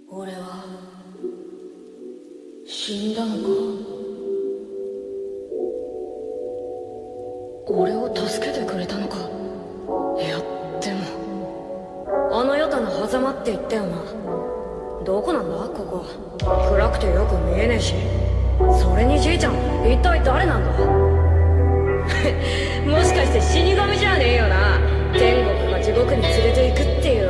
俺は死んだのか。俺を助けてくれたのか。いやでもあの世との狭間って言ったよな。どこなんだここ。暗くてよく見えねえし。それにじいちゃん一体誰なんだ。もしかして死神じゃねえよな。天国が地獄に連れて行くっていう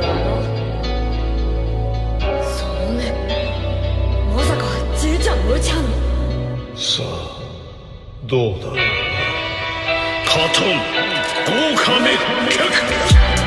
その目、まさかじいちゃん無茶の。 さあどうだ。カトン豪華滅却。